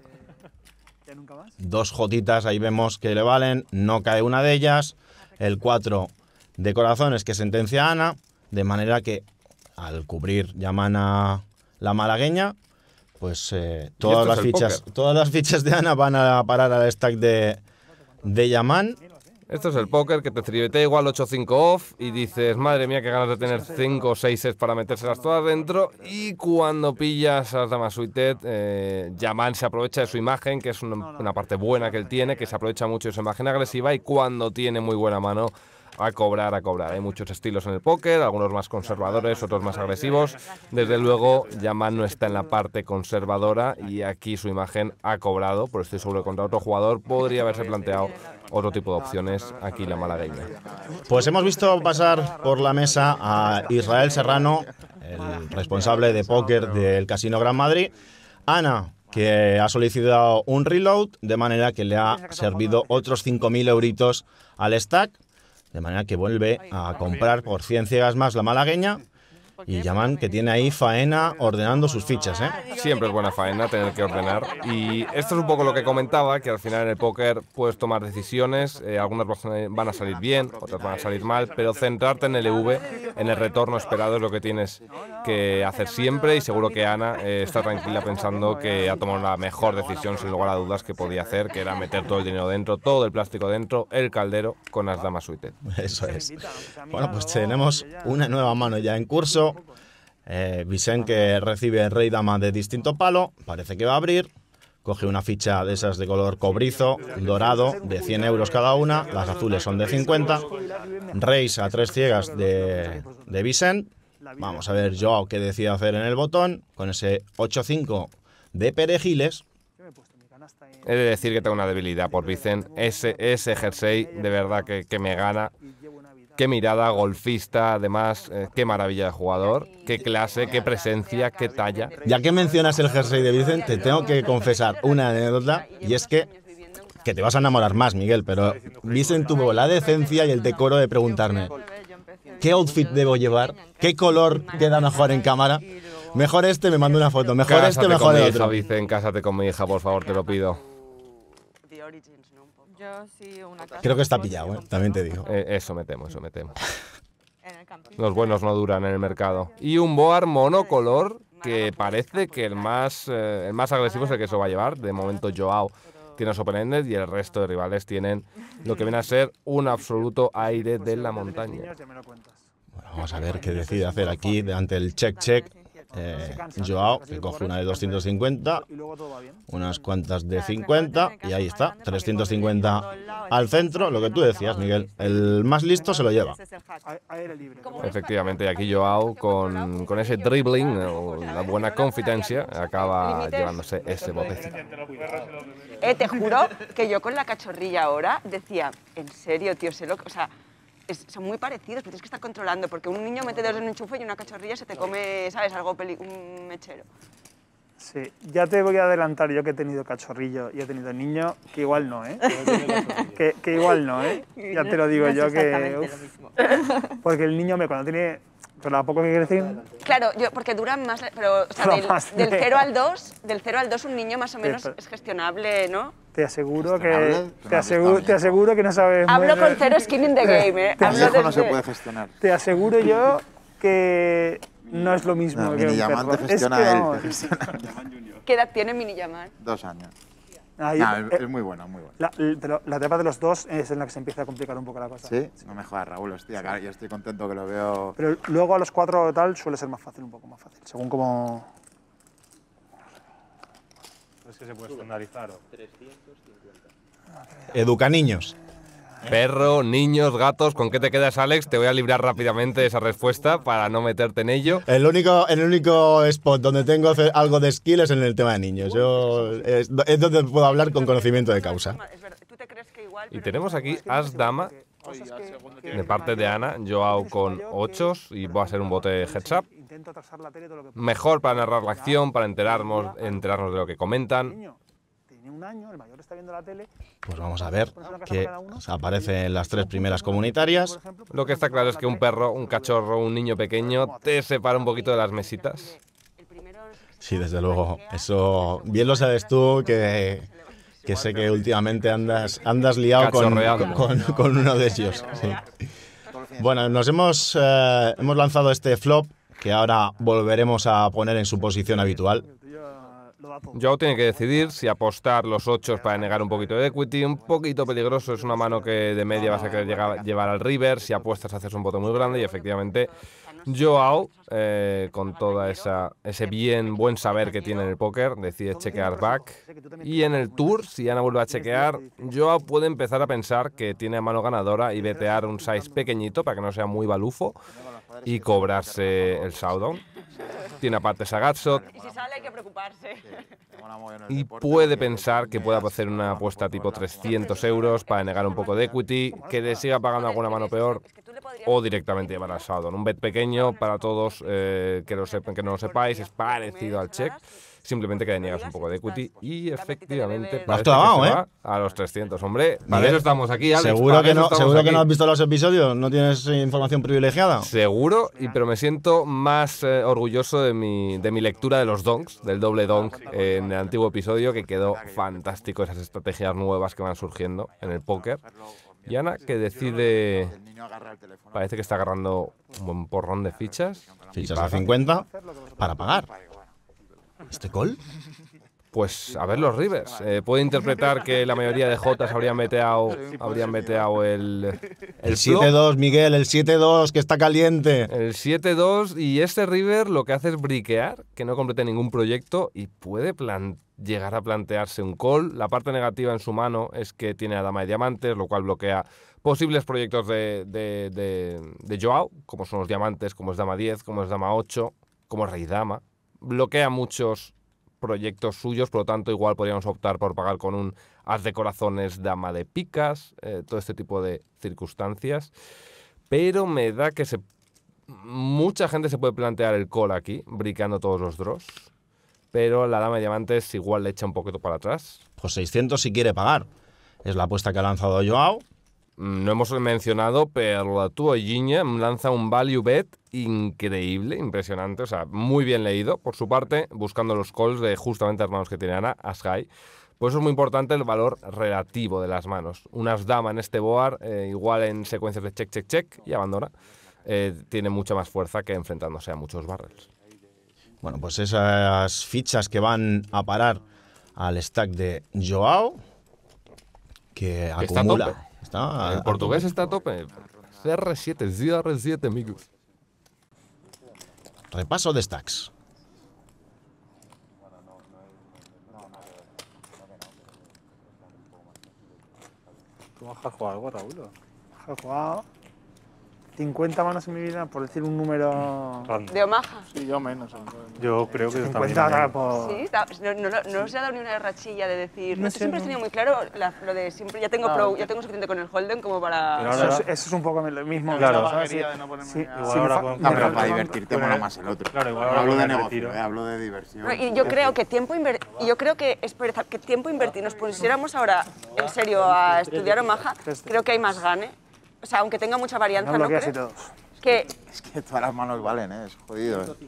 Dos jotitas, ahí vemos que le valen. No cae una de ellas. El cuatro de corazones que sentencia a Ana. De manera que al cubrir Yaman a la malagueña, pues eh, todas, las fichas, todas las fichas de Ana van a parar al stack de, de Yaman. Esto es el póker que te tribetea igual ocho cinco off y dices, madre mía, qué ganas de tener cinco o seis sets para metérselas todas dentro. Y cuando pillas a las damas suited, eh, Yaman se aprovecha de su imagen, que es una, una parte buena que él tiene, que se aprovecha mucho de su imagen agresiva y cuando tiene muy buena mano, a cobrar, a cobrar. Hay muchos estilos en el póker, algunos más conservadores, otros más agresivos. Desde luego, Yaman no está en la parte conservadora y aquí su imagen ha cobrado, pero estoy seguro que contra otro jugador podría haberse planteado otro tipo de opciones aquí la malagueña. Pues hemos visto pasar por la mesa a Israel Serrano, el responsable de póker del Casino Gran Madrid. Ana, que ha solicitado un reload, de manera que le ha servido otros cinco mil euritos al stack. De manera que vuelve a comprar por cien ciegas más la malagueña. Y Yaman, que tiene ahí faena ordenando sus fichas, ¿eh? Siempre es buena faena tener que ordenar. Y esto es un poco lo que comentaba, que al final en el póker puedes tomar decisiones. Eh, algunas van a salir bien, otras van a salir mal. Pero centrarte en el E V, en el retorno esperado, es lo que tienes que hacer siempre. Y seguro que Ana eh, está tranquila pensando que ha tomado la mejor decisión, sin lugar a dudas, que podía hacer, que era meter todo el dinero dentro, todo el plástico dentro, el caldero con las damas suited. Eso es. Bueno, pues tenemos una nueva mano ya en curso. Eh, Vicent, que recibe rey dama de distinto palo, parece que va a abrir. Coge una ficha de esas de color cobrizo, dorado, de cien euros cada una. Las azules son de cincuenta. Reis a tres ciegas de, de Vicent. Vamos a ver Joao qué decide hacer en el botón. Con ese ocho cinco de perejiles. He de decir que tengo una debilidad por Vicent. Ese, ese jersey de verdad que, que me gana. Qué mirada, golfista, además, eh, qué maravilla de jugador, qué clase, qué presencia, qué talla. Ya que mencionas el jersey de Vicent, te tengo que confesar una anécdota, y es que, que te vas a enamorar más, Miguel, pero Vicent tuvo la decencia y el decoro de preguntarme ¿qué outfit debo llevar? ¿Qué color queda mejor en cámara? Mejor este, me mando una foto, mejor Cásate este, mejor con el mi otro. hija, Vicent, cásate con mi hija, por favor, te lo pido. Creo que está pillado, ¿eh? También te digo. Eh, eso me temo, eso me temo. Los buenos no duran en el mercado. Y un board monocolor que parece que el más, eh, el más agresivo es el que se va a llevar. De momento Joao tiene los open-ended y el resto de rivales tienen lo que viene a ser un absoluto aire de la montaña. Bueno, vamos a ver qué decide hacer aquí ante el check-check. Eh, Joao, que coge una de doscientos cincuenta, unas cuantas de cincuenta, y ahí está, trescientos cincuenta al centro, lo que tú decías, Miguel, el más listo se lo lleva. Efectivamente, y aquí Joao, con, con ese dribbling, o la buena confidencia, acaba llevándose ese botecito. Eh, te juro que yo con la cachorrilla ahora decía, en serio, tío, sé lo que, o sea, es, son muy parecidos, pero tienes que estar controlando, porque un niño mete dedos en un enchufe y una cachorrilla se te come, ¿sabes? Algo peli un mechero. Sí, ya te voy a adelantar, yo que he tenido cachorrillo y he tenido niño, que igual no, ¿eh? que, que igual no, ¿eh? Ya te lo digo no yo es que... exactamente Uf, lo mismo. porque el niño, me cuando tiene... Pero a poco que crecen... Claro, yo, porque duran más, pero o sea, del, Más del de- cero al dos, del cero al dos un niño más o menos pero- es gestionable, ¿no? Te aseguro que... Gestionable, Te no, aseguro, está te aseguro que no sabes... Hablo muy con bien. cero skin in the game, ¿eh? Te- Hablo Viejo no se desde- puede gestionar. Te aseguro yo que no es lo mismo No, que Mini un Yaman perro. te Es gestiona que, él, vamos, te gestiona. ¿Qué edad tiene Mini Yaman? Dos años. ahí, No, eh, es, es muy bueno, muy bueno. la, pero la etapa de los dos es en la que se empieza a complicar un poco la cosa. ¿Sí? No me jodas, Raúl, hostia, claro, yo estoy contento que lo veo... Pero luego a los cuatro tal suele ser más fácil, un poco más fácil, según como... Es que se puede estandarizar. ¿O? Educa niños. Perro, niños, gatos, ¿con qué te quedas, Alex? Te voy a librar rápidamente de esa respuesta para no meterte en ello. El único, el único spot donde tengo ce- algo de skill es en el tema de niños. Yo, es, es donde puedo hablar con conocimiento de causa. Y tenemos aquí As Dama, de parte de Ana, Joao con ochos y va a ser un bote heads up. Mejor para narrar la acción, para enterarnos, enterarnos de lo que comentan. Tiene un año, el mayor está viendo la tele. Pues vamos a ver que aparece en las tres primeras comunitarias. Lo que está claro es que un perro, un cachorro, un niño pequeño te separa un poquito de las mesitas. Sí, desde luego. Eso bien lo sabes tú, que, que sé que últimamente andas, andas liado con, Cachorreando. con, con uno de ellos. Sí. Bueno, nos hemos, eh, hemos lanzado este flop que ahora volveremos a poner en su posición habitual. Joao tiene que decidir si apostar los ocho para negar un poquito de equity, un poquito peligroso, es una mano que de media vas a querer llegar- llevar al river, si apuestas haces un bote muy grande y efectivamente Joao, eh, con toda esa ese bien buen saber que tiene en el póker, decide chequear back y en el tour, si Ana vuelve a chequear, Joao puede empezar a pensar que tiene mano ganadora y betear un size pequeñito para que no sea muy balufo y cobrarse el showdown. Tiene aparte Sagatsot. Y si sale hay que preocuparse. Y puede pensar que pueda hacer una apuesta tipo trescientos euros para negar un poco de equity, que le siga pagando alguna mano peor o directamente llevar al showdown. Un bet pequeño para todos eh, que, lo sepan, que no lo sepáis, es parecido al check. Simplemente que le niegas un poco de equity y efectivamente Lo has parece clavado, que se ¿eh? va a los trescientos. Hombre, para Miguel, eso estamos aquí, Alex. ¿Seguro, para que eso no, estamos ¿seguro que aquí. no has visto los episodios? ¿No tienes eh, información privilegiada? Seguro, y, pero me siento más eh, orgulloso de mi, de mi lectura de los donks, del doble donk eh, en el antiguo episodio, que quedó fantástico, esas estrategias nuevas que van surgiendo en el póker. Y Ana, que decide, parece que está agarrando un buen porrón de fichas. Fichas a cincuenta para pagar. ¿Este call? Pues a ver los rivers. Eh, puede interpretar que la mayoría de jotas habrían meteado, habrían meteado el, El flop. siete dos, Miguel, el siete dos, que está caliente. El siete dos y este river lo que hace es briquear, que no complete ningún proyecto y puede plan- llegar a plantearse un call. La parte negativa en su mano es que tiene a dama de diamantes, lo cual bloquea posibles proyectos de, de, de, de Joao, como son los diamantes, como es dama diez, como es dama ocho, como es rey dama. Bloquea muchos proyectos suyos, por lo tanto igual podríamos optar por pagar con un as de corazones, dama de picas, eh, todo este tipo de circunstancias, pero me da que se mucha gente se puede plantear el call aquí, briqueando todos los draws, pero la dama de diamantes igual le echa un poquito para atrás. Pues seiscientos si quiere pagar. Es la apuesta que ha lanzado Joao. No hemos mencionado, pero la Tuoyiña lanza un value bet increíble, impresionante, o sea, muy bien leído por su parte, buscando los calls de justamente las manos que tiene Ana, as high. Por eso es muy importante el valor relativo de las manos. Un as dama en este board, eh, igual en secuencias de check, check, check y abandona, eh, tiene mucha más fuerza que enfrentándose a muchos barrels. Bueno, pues esas fichas que van a parar al stack de Joao, que Está a acumula. tope. Está El a- portugués a está a tope. C R siete, C R siete, amigos. tope. Repaso de stacks. ¿Tú vas a jugar algo, Raúl? o? Ha jugado. cincuenta manos en mi vida, por decir un número... ¿De Omaha? Sí, yo menos. Yo creo que cincuenta también. por... Sí, está- no, no, no, no os ha dado ni una rachilla de decir... No No, sé, siempre has no. tenido muy claro la- lo de siempre, ya tengo, Ah, pro, ok. ya tengo suficiente con el Holden como para... Pero Eso ahora- es, eso es un poco lo mismo. Claro. ¿sabes? Vaguería Sí, de no ponerme sí, a- Igual sí, ahora fa- con- me Ah, pero falta- para divertirte con mola el- más el otro. Claro, igual no ahora hablo con de el negocio, retiro. eh, hablo de diversión. No, y yo creo que tiempo inver- y yo creo que es pereza, que tiempo invertir. Nos pusiéramos ahora en serio a estudiar Omaha, creo que hay más gane. O sea, aunque tenga mucha varianza, No ¿no bloqueas y crees? todos. Que, Es que todas las manos valen, ¿eh? Es jodido. ¿eh?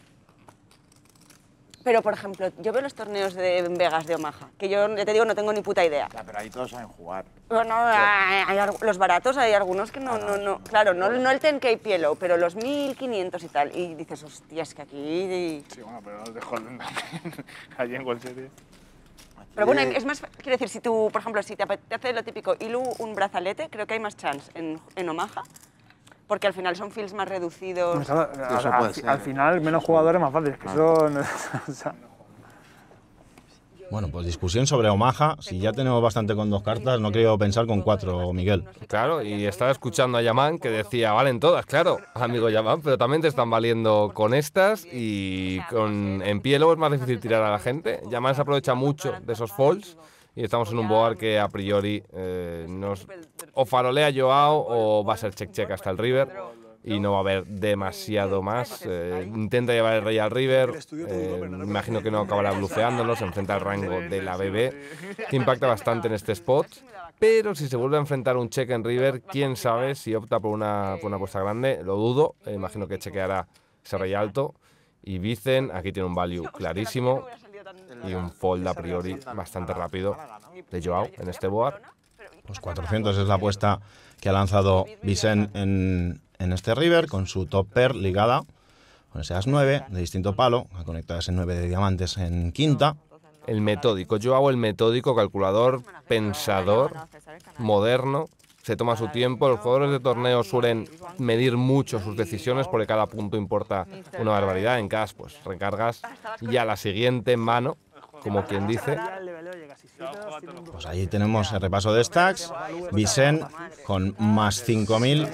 pero, por ejemplo, yo veo los torneos de Vegas de Omaha, que yo, ya te digo, no tengo ni puta idea. Ya, pero ahí todos saben jugar. Bueno, hay, hay algu- los baratos hay algunos que no, no, no, claro, no, no el ten K Pielo, pero los mil quinientos y tal. Y dices, hostia, es que aquí... Sí, bueno, pero los de Holden también. Allí en World Series. Pero bueno, es más, quiero decir, si tú, por ejemplo, si te apetece lo típico, hilu un brazalete, creo que hay más chance en, en Omaha, porque al final son fields más reducidos. Pues, al, eso al- puede al- ser. al final, menos jugadores más fáciles. Que eso, no- o sea, Bueno, pues discusión sobre Omaha. Si ya tenemos bastante con dos cartas, no quiero pensar con cuatro, Miguel. Claro, y estaba escuchando a Yaman que decía, valen todas, claro, amigo Yaman, pero también te están valiendo con estas y con en pie luego es más difícil tirar a la gente. Yaman se aprovecha mucho de esos folds y estamos en un board que a priori eh, nos o farolea Joao o va a ser check-check hasta el river y no va a haber demasiado más. Eh, intenta llevar el rey al river, eh, me imagino que no acabará blufeándolo, se enfrenta al rango de la B B, que impacta bastante en este spot. Pero si se vuelve a enfrentar un check en river, quién sabe si opta por una, por una apuesta grande, lo dudo, eh, imagino que chequeará ese rey alto. Y Vicent, aquí tiene un value clarísimo y un fold a priori bastante rápido de Joao en este board. Pues cuatrocientos es la apuesta que ha lanzado Vicent en, en este river, con su top pair ligada, con ese as nueve de distinto palo, ha conectado ese nueve de diamantes en quinta. El metódico, Joao el metódico, calculador, pensador, moderno, se toma su tiempo. Los jugadores de torneo suelen medir mucho sus decisiones porque cada punto importa una barbaridad. En cash, pues recargas y a la siguiente mano, como quien dice. Pues ahí tenemos el repaso de stacks. Vicent con más cinco mil,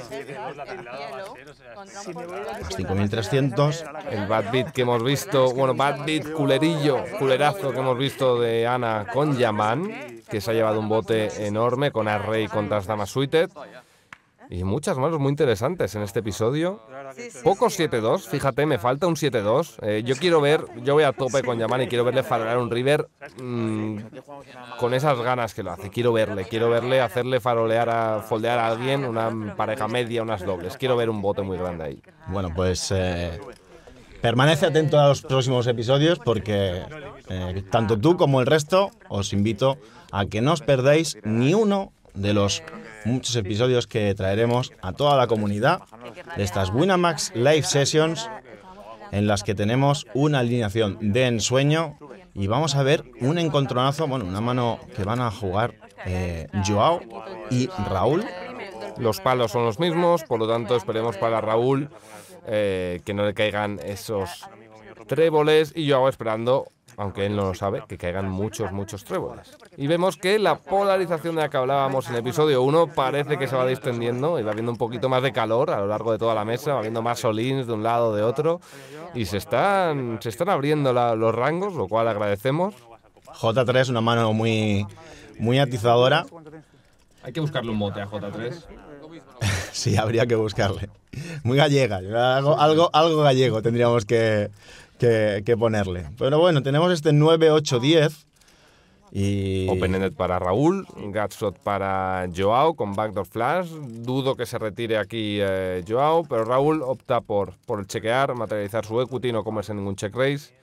más cinco mil trescientos. El bad beat que hemos visto, bueno, bad beat, culerillo, culerazo que hemos visto de Ana con Yaman, que se ha llevado un bote enorme con As-Rey contra as Damas Suited. Y muchas manos muy interesantes en este episodio. Pocos siete dos, fíjate, me falta un siete dos. Eh, yo quiero ver, yo voy a tope con Yaman y quiero verle farolear un river mmm, con esas ganas que lo hace. Quiero verle, quiero verle hacerle farolear, a, foldear a alguien, una pareja media, unas dobles. Quiero ver un bote muy grande ahí. Bueno, pues eh, permanece atento a los próximos episodios porque eh, tanto tú como el resto os invito a que no os perdáis ni uno de los muchos episodios que traeremos a toda la comunidad de estas Winamax Live Sessions, en las que tenemos una alineación de ensueño y vamos a ver un encontronazo, bueno, una mano que van a jugar eh, Joao y Raúl. Los palos son los mismos, por lo tanto esperemos para Raúl eh, que no le caigan esos tréboles y Joao esperando, aunque él no lo sabe, que caigan muchos, muchos tréboles. Y vemos que la polarización de la que hablábamos en el episodio uno parece que se va distendiendo y va viendo un poquito más de calor a lo largo de toda la mesa, va viendo más all-ins de un lado o de otro y se están, se están abriendo la, los rangos, lo cual agradecemos. J tres, una mano muy, muy atizadora. Hay que buscarle un bote a J tres. Sí, habría que buscarle. Muy gallega, algo, algo, algo gallego tendríamos que... Que, que ponerle. Pero bueno, tenemos este nueve ocho diez y... Open-ended para Raúl, Gutshot para Joao con backdoor flash. Dudo que se retire aquí eh, Joao, pero Raúl opta por, por el chequear, materializar su equity, no comerse ningún check raise.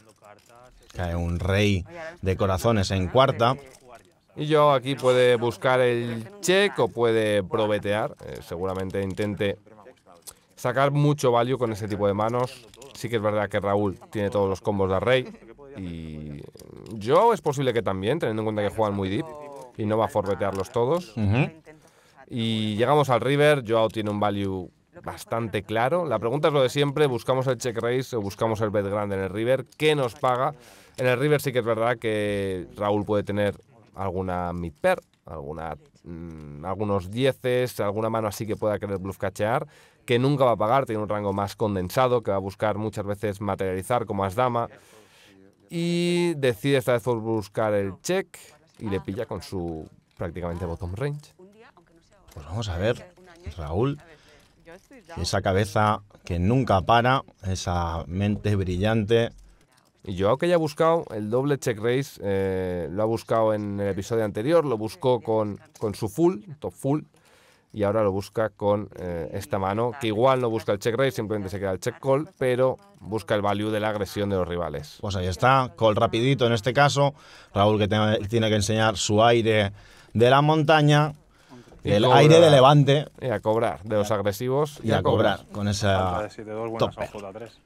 Cae un rey de corazones en cuarta. Y Joao aquí puede buscar el check o puede probetear. Eh, seguramente intente sacar mucho value con ese tipo de manos. Sí que es verdad que Raúl tiene todos los combos de rey y Joao es posible que también, teniendo en cuenta que juegan muy deep y no va a forbetearlos todos. Uh-huh. Y llegamos al river, Joao tiene un value bastante claro. La pregunta es lo de siempre, ¿buscamos el check raise o buscamos el bet grande en el river? ¿Qué nos paga? En el river sí que es verdad que Raúl puede tener alguna mid pair, alguna mmm, algunos dieces, alguna mano así que pueda querer bluff cachear, que nunca va a pagar, tiene un rango más condensado, que va a buscar muchas veces materializar como as dama, y decide esta vez por buscar el check y le pilla con su prácticamente bottom range. Pues vamos a ver, Raúl, esa cabeza que nunca para, esa mente brillante. Y João, que ya ha buscado el doble check raise, eh, lo ha buscado en el episodio anterior, lo buscó con, con su full, top full, y ahora lo busca con eh, esta mano, que igual no busca el check raise, simplemente se queda el check call, pero busca el value de la agresión de los rivales. Pues ahí está, call rapidito en este caso, Raúl que te, tiene que enseñar su aire de la montaña, y el cobra, aire de Levante. Y a cobrar, de los agresivos. Y, y a, a cobrar, cobrar con esa de siete dos, buenas son J tres.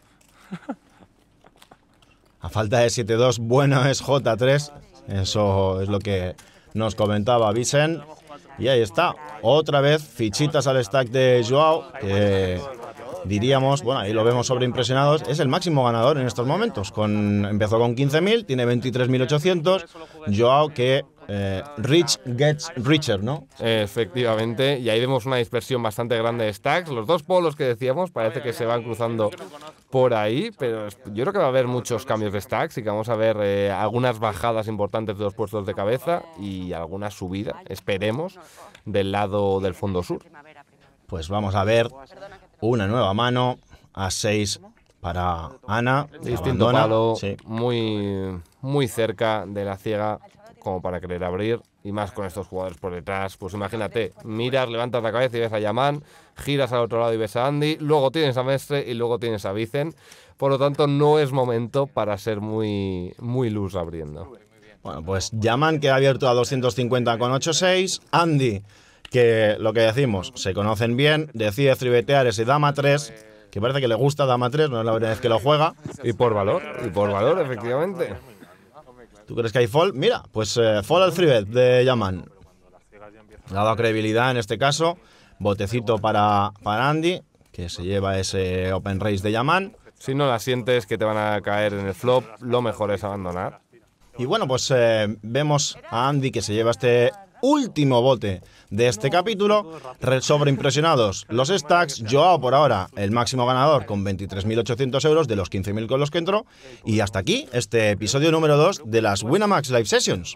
A falta de siete dos, bueno es J tres. Eso es lo que nos comentaba Vicent. Y ahí está, otra vez fichitas al stack de João, que diríamos, bueno, ahí lo vemos sobreimpresionados, es el máximo ganador en estos momentos. Con, empezó con quince mil, tiene veintitrés mil ochocientos. João que eh, rich gets richer, ¿no? Efectivamente, y ahí vemos una dispersión bastante grande de stacks. Los dos polos que decíamos parece que se van cruzando por ahí, pero yo creo que va a haber muchos cambios de stacks y que vamos a ver eh, algunas bajadas importantes de los puestos de cabeza y alguna subida, esperemos, del lado del fondo sur. Pues vamos a ver una nueva mano a seis para Ana. Distinto palo, sí. muy, muy cerca de la ciega como para querer abrir, y más con estos jugadores por detrás. Pues imagínate, miras, levantas la cabeza y ves a Yaman, giras al otro lado y ves a Andy, luego tienes a Mestre y luego tienes a Vicent. Por lo tanto, no es momento para ser muy, muy loose abriendo. Bueno, pues Yaman queda abierto a doscientos cincuenta con ocho seis. Andy, que lo que decimos, se conocen bien, decide tribetear ese dama tres, que parece que le gusta dama tres, no es la primera vez que lo juega. Y por valor, y por valor, efectivamente. ¿Tú crees que hay fall? Mira, pues eh, fall al three bet de Yaman. Le ha dado credibilidad en este caso. Botecito para, para Andy, que se lleva ese open raise de Yaman. Si no la sientes que te van a caer en el flop, lo mejor es abandonar. Y bueno, pues eh, vemos a Andy que se lleva este último bote de este capítulo. Sobreimpresionados los stacks. João por ahora el máximo ganador con veintitrés mil ochocientos euros de los quince mil con los que entró. Y hasta aquí este episodio número dos de las Winamax Live Sessions.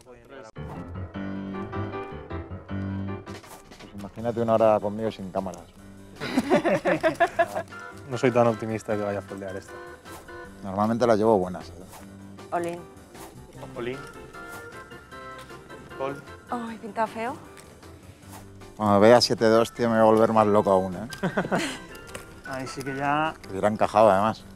Pues imagínate una hora conmigo sin cámaras. No soy tan optimista que vaya a foldear esto. Normalmente las llevo buenas. ¿eh? Olín. Olín. Col. Ay, pinta feo. Cuando vea siete dos, tío, me voy a volver más loco aún, ¿eh? Ahí sí que ya... Que hubiera encajado, además.